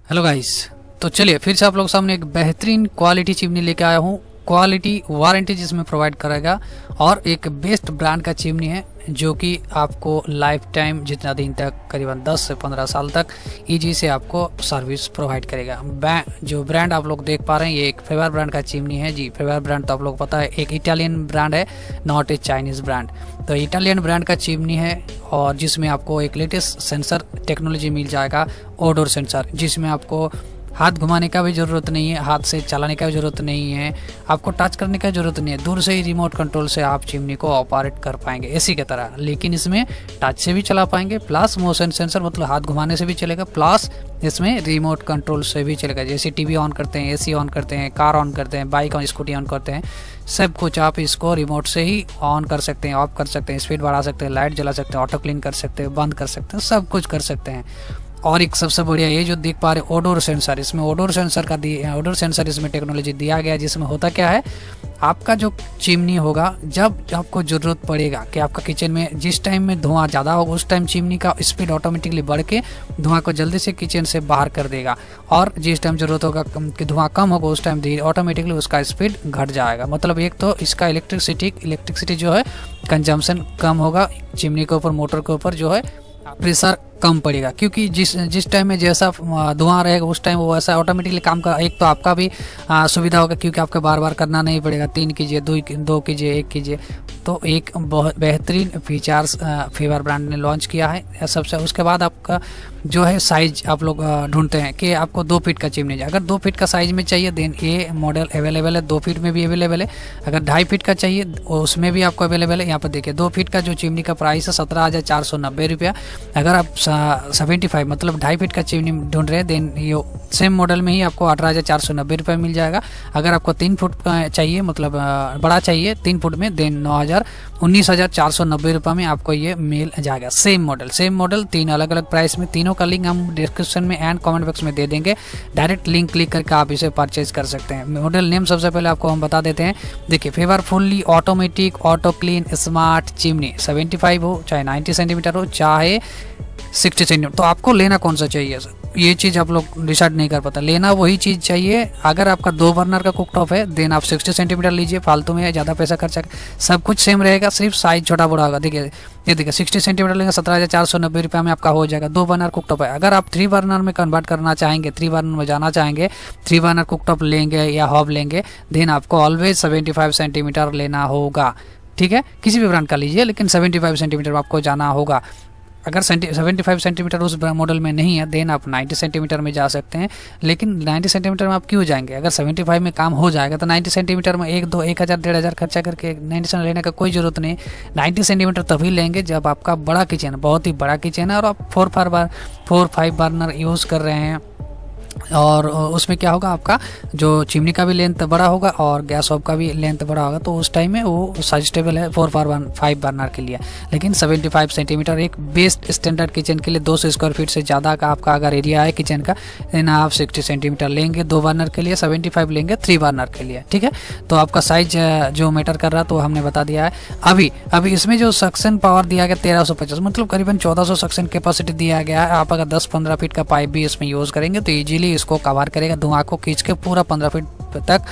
Hello guys, तो चलिए फिर से आप लोग सामने एक बेहतरीन क्वालिटी चिमनी लेके आया हूँ। क्वालिटी वारंटी जिसमें प्रोवाइड करेगा और एक बेस्ट ब्रांड का चिमनी है जो कि आपको लाइफ टाइम जितना दिन तक करीबन 10 से 15 साल तक इजी से आपको सर्विस प्रोवाइड करेगा। जो ब्रांड आप लोग देख पा रहे हैं ये एक फेवर ब्रांड का चिमनी है। जी, फेवर ब्रांड तो आप लोग पता है एक इटालियन ब्रांड है, नॉट ए चाइनीज़ ब्रांड। तो इटालियन ब्रांड का चिमनी है और जिसमें आपको एक लेटेस्ट सेंसर टेक्नोलॉजी मिल जाएगा, ओडोर सेंसर, जिसमें आपको हाथ घुमाने का भी ज़रूरत नहीं है, हाथ से चलाने का भी ज़रूरत नहीं है, आपको टच करने का ज़रूरत नहीं है। दूर से ही रिमोट कंट्रोल से आप चिमनी को ऑपरेट कर पाएंगे एसी की तरह, लेकिन इसमें टच से भी चला पाएंगे, प्लस मोशन सेंसर मतलब हाथ घुमाने से भी चलेगा, प्लस इसमें रिमोट कंट्रोल से भी चलेगा। जैसे टीवी ऑन करते हैं, एसी ऑन करते हैं, कार ऑन करते हैं, बाइक ऑन स्कूटी ऑन करते हैं, सब कुछ आप इसको रिमोट से ही ऑन कर सकते हैं, ऑफ कर सकते हैं, स्पीड बढ़ा सकते हैं, लाइट जला सकते हैं, ऑटो क्लीन कर सकते हैं, बंद कर सकते हैं, सब कुछ कर सकते हैं। और एक सबसे बढ़िया ये जो देख पा रहे हैं ओडोर सेंसर, इसमें ओडोर सेंसर इसमें टेक्नोलॉजी दिया गया है, जिसमें होता क्या है, आपका जो चिमनी होगा जब आपको ज़रूरत पड़ेगा कि आपका किचन में जिस टाइम में धुआं ज़्यादा होगा उस टाइम चिमनी का स्पीड ऑटोमेटिकली बढ़ के धुआं को जल्दी से किचन से बाहर कर देगा, और जिस टाइम ज़रूरत होगा कि धुआं कम होगा उस टाइम ऑटोमेटिकली उसका स्पीड घट जाएगा। मतलब एक तो इसका इलेक्ट्रिसिटी जो है कंजम्पशन कम होगा, चिमनी के ऊपर मोटर के ऊपर जो है प्रेशर कम पड़ेगा, क्योंकि जिस टाइम में जैसा धुआं रहेगा उस टाइम वो वैसा ऑटोमेटिकली काम का, एक तो आपका भी सुविधा होगा क्योंकि आपको बार बार करना नहीं पड़ेगा, 3 कीजिए 2 कीजिए 1 कीजिए। तो एक बहुत बेहतरीन फीचर्स फेवर ब्रांड ने लॉन्च किया है सबसे। उसके बाद आपका जो है साइज आप लोग ढूंढते हैं कि आपको 2 फीट का चिमनी चाहिए। अगर 2 फीट का साइज में चाहिए देन ये मॉडल अवेलेबल है, 2 फीट में भी अवेलेबल है। अगर 2.5 फीट का चाहिए उसमें भी आपको अवेलेबल है। यहाँ पर देखिए 2 फीट का जो चिमनी का प्राइस है 17,490 रुपया। अगर आप 75 मतलब 2.5 फीट का चिमनी ढूंढ रहे हैं देन ये सेम मॉडल में ही आपको 18,490 रुपये मिल जाएगा। अगर आपको 3 फुट का चाहिए मतलब बड़ा चाहिए 3 फुट में देन 19,490 रुपये में आपको ये मिल जाएगा। सेम मॉडल 3 अलग अलग प्राइस में, तीनों का लिंक हम डिस्क्रिप्शन में एंड कमेंट बॉक्स में दे देंगे। डायरेक्ट लिंक क्लिक करके आप इसे परचेज कर सकते हैं। मॉडल नेम सबसे पहले आपको हम बता देते हैं। देखिए Faber fully automatic auto clean smart chimney, 75 हो चाहे 90 सेंटीमीटर हो चाहे 60 सेंटीमीटर, तो आपको लेना कौन सा चाहिए ये चीज़ आप लोग डिसाइड नहीं कर पाता। लेना वही चीज़ चाहिए। अगर आपका 2 बर्नर का कुकटॉप है देन आप 60 सेंटीमीटर लीजिए, फालतू में ज़्यादा पैसा खर्चा, सब कुछ सेम रहेगा, सिर्फ साइज छोटा बड़ा होगा। देखिए ये देखिए 60 सेंटीमीटर लेंगे 17,490 रुपये में आपका हो जाएगा। 2 बर्नर कुकटॉप है। अगर आप 3 बर्नर में कन्वर्ट करना चाहेंगे, 3 बर्नर में जाना चाहेंगे, 3 बर्नर कुकटॉप लेंगे या हॉब लेंगे देन आपको ऑलवेज 75 सेंटीमीटर लेना होगा। ठीक है, किसी भी ब्रांड का लीजिए लेकिन 75 सेंटीमीटर में आपको जाना होगा। अगर 75 सेंटीमीटर उस मॉडल में नहीं है देन आप 90 सेंटीमीटर में जा सकते हैं। लेकिन 90 सेंटीमीटर में आप क्यों जाएंगे? अगर 75 में काम हो जाएगा तो 90 सेंटीमीटर में 1,000-1,500 खर्चा करके 90 सेंटीमीटर लेने का कोई ज़रूरत नहीं। 90 सेंटीमीटर तभी लेंगे जब आपका बड़ा किचन है, बहुत ही बड़ा किचन है और आप 4-5 बर्नर यूज़ कर रहे हैं, और उसमें क्या होगा आपका जो चिमनी का भी लेंथ बड़ा होगा और गैस स्टोव का भी लेंथ बड़ा होगा, तो उस टाइम में वो सजेस्टेबल है 4-5 बर्नर के लिए। लेकिन 75 सेंटीमीटर एक बेस्ट स्टैंडर्ड किचन के लिए 200 स्क्वायर फीट से ज़्यादा का आपका अगर एरिया है किचन का देन आप 60 सेंटीमीटर लेंगे 2 बर्नर के लिए, 75 लेंगे 3 बर्नर के लिए। ठीक है, तो आपका साइज जो मैटर कर रहा है तो हमने बता दिया है। अभी इसमें जो सक्शन पावर दिया गया 1350 मतलब करीबन 1400 सक्शन कैपेसिटी दिया गया है। आप अगर 10-15 फीट का पाइप भी इसमें यूज़ करेंगे तो ईजिली इसको कवर करेगा, धुआं को खींच के पूरा 15 फीट तक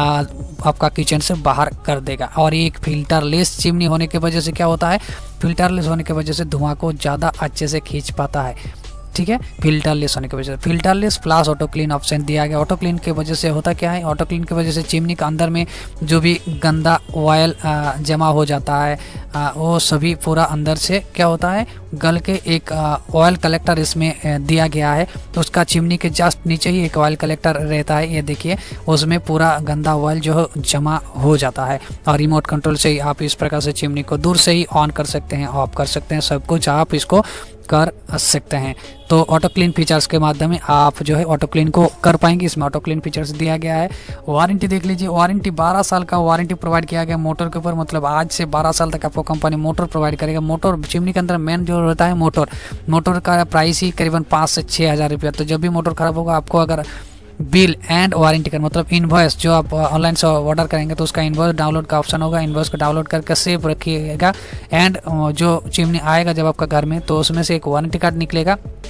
आपका किचन से बाहर कर देगा। और एक फिल्टरलेस चिमनी होने की वजह से क्या होता है, फिल्टरलेस होने की वजह से धुआं को ज़्यादा अच्छे से खींच पाता है। ठीक है, फिल्टरलेस होने की वजह से filterless plus auto clean option दिया गया। ऑटो क्लीन की वजह से होता क्या है, ऑटो क्लीन की वजह से चिमनी के अंदर में जो भी गंदा ऑयल जमा हो जाता है वो सभी पूरा अंदर से क्या होता है गल के एक ऑयल कलेक्टर इसमें दिया गया है। तो उसका चिमनी के जस्ट नीचे ही एक ऑयल कलेक्टर रहता है, ये देखिए उसमें पूरा गंदा ऑयल जो जमा हो जाता है। और रिमोट कंट्रोल से ही आप इस प्रकार से चिमनी को दूर से ही ऑन कर सकते हैं, ऑफ कर सकते हैं, सब कुछ आप इसको कर सकते हैं। तो ऑटो क्लीन फीचर्स के माध्यम में आप जो है ऑटो क्लीन को कर पाएंगे। इसमें ऑटो क्लीन फीचर्स दिया गया है। वारंटी देख लीजिए, वारंटी 12 साल का वारंटी प्रोवाइड किया गया मोटर के ऊपर, मतलब आज से 12 साल तक आपको कंपनी मोटर प्रोवाइड करेगा। मोटर चिमनी के अंदर मेन जो रहता है मोटर का प्राइस ही करीबन 5 से 6 हज़ार रुपया। तो जब भी मोटर खराब होगा आपको अगर बिल एंड वारंटी का मतलब इनवॉइस जो आप ऑनलाइन से ऑर्डर करेंगे तो उसका इनवॉइस डाउनलोड का ऑप्शन होगा, इनवॉइस को डाउनलोड करके सेव रखिएगा। एंड जो चिमनी आएगा जब आपका घर में तो उसमें से एक वारंटी कार्ड निकलेगा,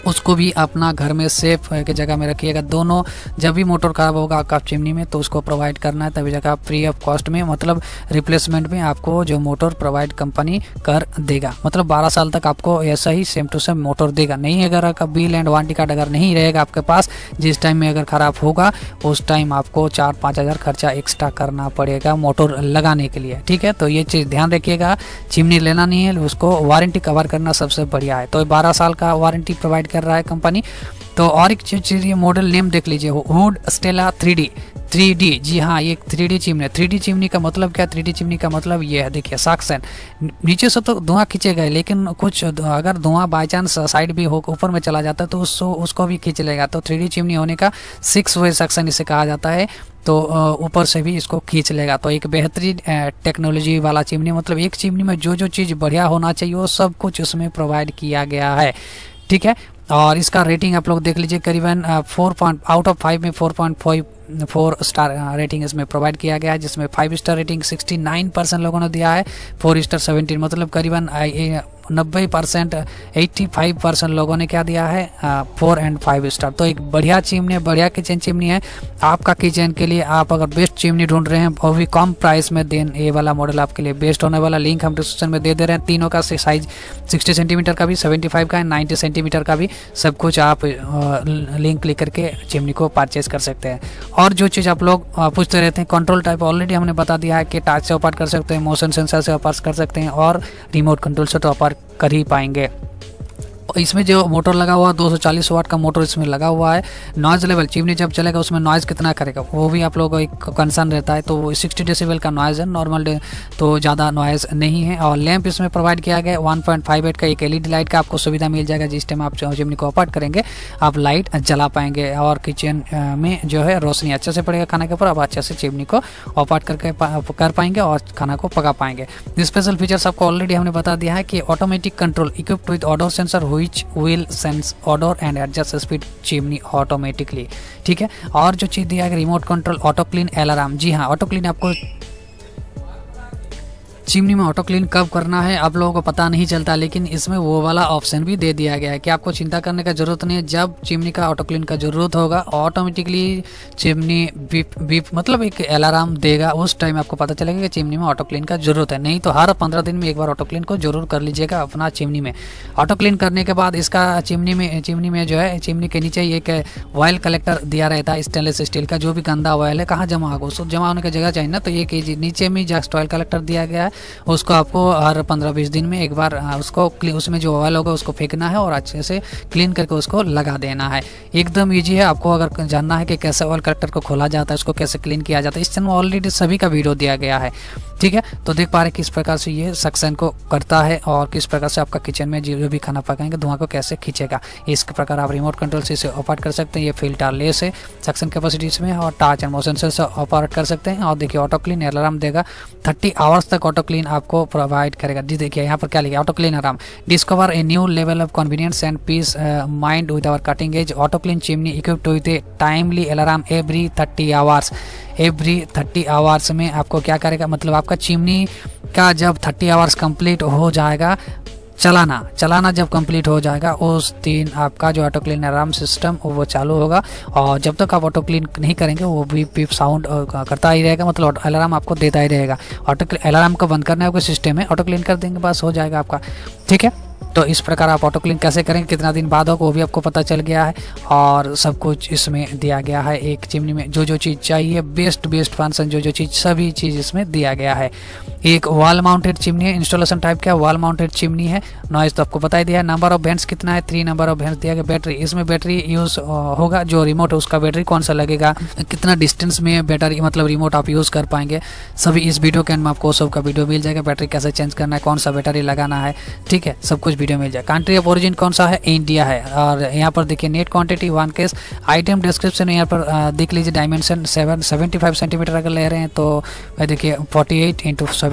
उसको भी अपना घर में सेफ के जगह में रखिएगा। दोनों जब भी मोटर खराब होगा आपका चिमनी में तो उसको प्रोवाइड करना है, तभी जगह फ्री ऑफ कॉस्ट में, मतलब रिप्लेसमेंट में आपको जो मोटर प्रोवाइड कंपनी कर देगा। मतलब 12 साल तक आपको ऐसा ही सेम टू सेम मोटर देगा। नहीं अगर आपका बिल एंड वारंटी कार्ड अगर नहीं रहेगा आपके पास, जिस टाइम में अगर ख़राब होगा उस टाइम आपको 4-5 हज़ार खर्चा एक्स्ट्रा करना पड़ेगा मोटर लगाने के लिए। ठीक है, तो ये चीज़ ध्यान रखिएगा। चिमनी लेना नहीं है, उसको वारंटी कवर करना सबसे बढ़िया है। तो 12 साल का वारंटी प्रोवाइड कर रहा है कंपनी। तो और एक चीज़, ये मॉडल नेम देख लीजिए, हुड स्टेला 3D। जी हाँ, ये 3D चिमनी है। 3D चिमनी का मतलब क्या? 3D चिमनी का मतलब ये है, देखिए सक्शन, नीचे से तो धुआं खींचेगा, लेकिन कुछ अगर धुआं बाई चांस साइड भी हो ऊपर में चला जाता है तो उसको भी खींच लेगा। तो 3D चिमनी होने का 6 वे सक्शन इसे कहा जाता है, तो ऊपर से भी इसको खींच लेगा। तो एक बेहतरीन टेक्नोलॉजी वाला चिमनी, मतलब एक चिमनी में जो जो चीज़ बढ़िया होना चाहिए वो सब कुछ उसमें प्रोवाइड किया गया है। ठीक है, और इसका रेटिंग आप लोग देख लीजिए, करीबन 4 आउट ऑफ 5 में 4.4 स्टार रेटिंग इसमें प्रोवाइड किया गया है, जिसमें 5 स्टार रेटिंग 69% लोगों ने दिया है, 4 स्टार 17, मतलब करीबन 90%, 85% लोगों ने क्या दिया है, 4 और 5 स्टार। तो एक बढ़िया चिमनी, बढ़िया किचन चिमनी है आपका किचन के लिए। आप अगर बेस्ट चिमनी ढूंढ रहे हैं और भी कम प्राइस में, देन ये वाला मॉडल आपके लिए बेस्ट होने वाला। लिंक हम डिस्क्रिप्शन में दे दे रहे हैं। तीनों का साइज 60 सेंटीमीटर का भी, 75 का, 90 सेंटीमीटर का भी, सब कुछ आप लिंक क्लिक करके चिमनी को परचेज कर सकते हैं। और जो चीज़ आप लोग पूछते रहते हैं, कंट्रोल टाइप ऑलरेडी हमने बता दिया है कि टच से ऑपरेट कर सकते हैं, मोशन सेंसर से ऑपरेट कर सकते हैं, और रिमोट कंट्रोल से तो ऑपरेट कर ही पाएंगे। इसमें जो मोटर लगा हुआ 240 वाट का मोटर इसमें लगा हुआ है। नॉइज लेवल, चिमनी जब चलेगा उसमें नॉइज कितना करेगा वो भी आप लोगों को एक कंसर्न रहता है। तो वो 60 डेसिबल का नॉइज है, नॉर्मल तो ज़्यादा नॉइज नहीं है। और लैंप इसमें प्रोवाइड किया गया 1.58 का एक LED लाइट का आपको सुविधा मिल जाएगा। जिस टाइम आप चिमनी को ऑपरेट करेंगे आप लाइट जला पाएंगे, और किचन में जो है रोशनी अच्छे से पड़ेगा खाने के ऊपर, आप अच्छे से चिमनी को ऑपरेट कर पाएंगे और खाना को पका पाएंगे। स्पेशल फीचर्स आपको ऑलरेडी हमने बता दिया है कि automatic control equipped with odour sensor which will sense odor and adjust speed chimney automatically। ठीक है, और जो चीज़ दिया है remote control auto clean alarm. जी हाँ, ऑटो क्लीन आपको चिमनी में ऑटो क्लीन कब करना है आप लोगों को पता नहीं चलता, लेकिन इसमें वो वाला ऑप्शन भी दे दिया गया है कि आपको चिंता करने का जरूरत नहीं है। जब चिमनी का ऑटो क्लीन का जरूरत होगा ऑटोमेटिकली चिमनी बीप बीप मतलब एक अलार्म देगा, उस टाइम आपको पता चलेगा कि चिमनी में ऑटो क्लीन का जरूरत है। नहीं तो हर 15 दिन में एक बार ऑटो क्लीन को जरूर कर लीजिएगा अपना चिमनी में। ऑटो क्लीन करने के बाद इसका चिमनी में जो है, चिमनी के नीचे एक ऑयल कलेक्टर दिया रहता है स्टेनलेस स्टील का। जो भी गंदा ऑयल है कहाँ जमा होगा, उसको जमा होने की जगह चाहिए ना, तो ये नीचे में जस्ट ऑयल कलेक्टर दिया गया है। उसको आपको हर 15-20 दिन में एक बार उसको उसमें जो ऑयल होगा उसको फेंकना है और अच्छे से क्लीन करके उसको लगा देना है। एकदम ईजी है। आपको अगर जानना है कि कैसे ऑयल कलेक्टर को खोला जाता है, उसको कैसे क्लीन किया जाता है, इस चैनल में ऑलरेडी सभी का वीडियो दिया गया है। ठीक है, तो देख पा रहे किस प्रकार से ये सक्शन को करता है और किस प्रकार से आपका किचन में जो भी खाना पकाएंगे धुआं को कैसे खींचेगा। इस प्रकार आप रिमोट कंट्रोल से इसे ऑपरेट कर सकते हैं। ये फिल्टर लेस है, सक्शन कैपेसिटी इसमें, और टच एंड मोशन से ऑपरेट कर सकते हैं। और देखिए ऑटो क्लीन अलार्म देगा, 30 आवर्स तक ऑटो क्लीन आपको प्रोवाइड करेगा। जी देखिए यहाँ पर क्या लिखा, auto clean alarm discover a new level of convenience and peace mind with our cutting edge auto clean chimney equipped with a timely alarm every 30 hours. Every 30 hours में आपको क्या करेगा, मतलब आपका चिमनी का जब 30 आवर्स कंप्लीट हो जाएगा, चलाना जब कंप्लीट हो जाएगा उस दिन आपका जो ऑटो क्लीन अलार्म सिस्टम वो चालू होगा। और जब तक आप ऑटो क्लीन नहीं करेंगे वो बीप साउंड करता ही रहेगा, मतलब अलार्म आपको देता ही रहेगा। ऑटो अलार्म को बंद करना है कोई सिस्टम है, ऑटो क्लीन कर देंगे बस हो जाएगा आपका। ठीक है, तो इस प्रकार आप ऑटो क्लीन कैसे करेंगे, कितना दिन बाद होगा वो भी आपको पता चल गया है। और सब कुछ इसमें दिया गया है। एक चिमनी में जो जो चीज़ चाहिए, बेस्ट फंक्शन जो चीज़, सभी चीज़ इसमें दिया गया है। एक वॉल माउंटेड चिमनी है, इंस्टॉलेशन टाइप का वॉल माउंटेड चिमनी है। नॉइज तो आपको बता ही दिया है। नंबर ऑफ वेंट्स कितना है, 3 नंबर ऑफ वेंट्स दिया गया। बैटरी, इसमें बैटरी यूज़ होगा, जो रिमोट है उसका बैटरी कौन सा लगेगा, कितना डिस्टेंस में बैटरी मतलब रिमोट आप यूज़ कर पाएंगे, सभी इस वीडियो के एंड में आपको सबका वीडियो मिल जाएगा। बैटरी कैसे चेंज करना है, कौन सा बैटरी लगाना है, ठीक है, सब कुछ वीडियो मिल जाएगा। कंट्री ऑफ ओरिजिन कौन सा है, इंडिया है। और यहाँ पर देखिए net quantity 1 case, item description यहाँ पर देख लीजिए। डायमेंशन 75 सेंटीमीटर अगर ले रहे हैं तो देखिए 48 ×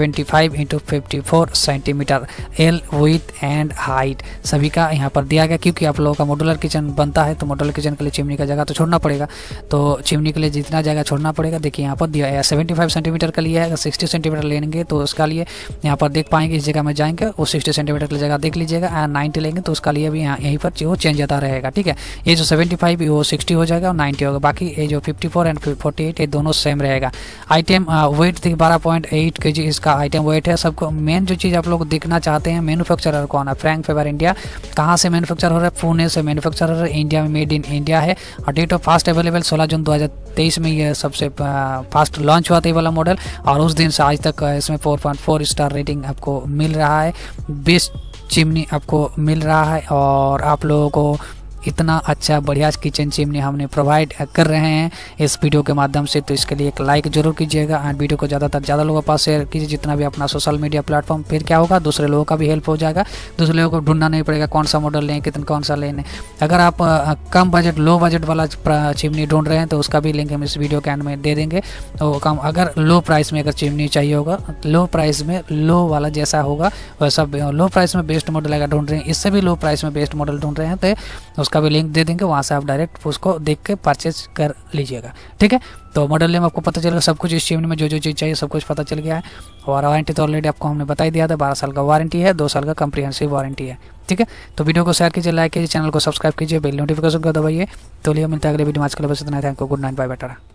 75 into 54 centimetre L width and height सभी का यहाँ पर दिया गया। क्योंकि आप लोगों का मॉड्यूलर किचन बनता है तो मॉड्यूलर किचन के लिए चिमनी का जगह तो छोड़ना पड़ेगा, तो चिमनी के लिए जितना जगह छोड़ना पड़ेगा देखिए यहाँ पर दिया है। 75 सेंटीमीटर का लिया है, अगर 60 सेंटीमीटर लेंगे तो उसका लिए यहाँ पर देख पाएंगे, इस जगह में जाएंगे वो 60 सेंटीमीटर की जगह देख लीजिएगा। 90 लेंगे तो उसका लिए भी यहाँ यहीं पर वो चेंज आता रहेगा, ठीक है। ये जो 75 वो 60 हो जाएगा और 90 होगा, बाकी ये जो 54 एंड 48 ये दोनों सेम रहेगा। आइटम वेट देखिए 12.8 kg इसका आइटम वेट है। सबको मेन जो चीज़ आप लोग देखना चाहते हैं, मैन्युफैक्चरर कौन है, फ्रैंक फाइबर इंडिया। कहाँ से मैन्युफैक्चर हो रहा है, पुणे से मैन्युफैक्चर हो रहा है, इंडिया में मेड इन इंडिया है। और date of first available 16 June 2023 में ये सबसे फास्ट लॉन्च हुआ था ये वाला मॉडल, और उस दिन से आज तक इसमें 4.4 स्टार रेटिंग आपको मिल रहा है। बेस्ट चिमनी आपको मिल रहा है और आप लोगों को इतना अच्छा बढ़िया किचन चिमनी हमने प्रोवाइड कर रहे हैं इस वीडियो के माध्यम से। तो इसके लिए एक लाइक जरूर कीजिएगा एंड वीडियो को ज़्यादा लोगों के पास शेयर कीजिए, जितना भी अपना सोशल मीडिया प्लेटफॉर्म। फिर क्या होगा, दूसरे लोगों का भी हेल्प हो जाएगा, दूसरे लोगों को ढूंढना नहीं पड़ेगा कौन सा मॉडल लें, कितना कौन सा लेने। अगर आप कम बजट लो बजट वाला चिमनी ढूंढ रहे हैं तो उसका भी लिंक हम इस वीडियो के एंड में दे देंगे। तो कम अगर लो प्राइस में अगर चिमनी चाहिए होगा, लो प्राइस में लो वाला जैसा होगा वैसा, लो प्राइस में बेस्ट मॉडल अगर ढूंढ रहे हैं, इससे भी लो प्राइस में बेस्ट मॉडल ढूंढ रहे हैं तो उसका भी लिंक दे देंगे, वहाँ से आप डायरेक्ट उसको देख के परचेज कर लीजिएगा, ठीक है। तो मॉडल नेम आपको पता चलेगा, सब कुछ इस चिमनी में जो चीज़ चाहिए सब कुछ पता चल गया है। और वारंटी तो ऑलरेडी आपको हमने बता ही दिया था, 12 साल का वारंटी है, 2 साल का कम्प्रीहेंसिव वारंटी है, ठीक है। तो वीडियो को शेयर कीजिए, लाइक कीजिए, चैनल को सब्सक्राइब कीजिए, बेल नोटिफिकेशन को दबाइए। तो लिए मिलता है अगले वीडियो में। आज के लिए बस इतना है। Thank you, good night, bye बेटा।